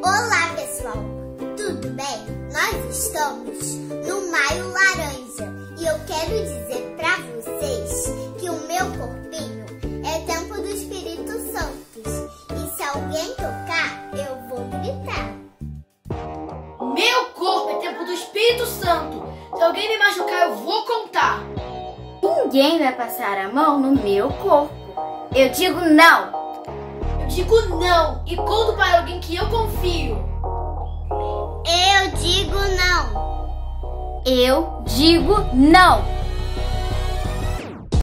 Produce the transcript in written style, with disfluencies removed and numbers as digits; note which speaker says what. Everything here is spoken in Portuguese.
Speaker 1: Olá, pessoal! Tudo bem? Nós estamos no Maio Laranja e eu quero dizer para vocês que o meu corpinho é Templo do Espírito Santo. E se alguém tocar, eu vou gritar.
Speaker 2: Meu corpo é Templo do Espírito Santo. Se alguém me machucar, eu vou contar.
Speaker 3: Ninguém vai passar a mão no meu corpo. Eu digo não.
Speaker 2: Eu digo não e conto para alguém que eu confio.
Speaker 1: Eu digo não.
Speaker 3: Eu digo não.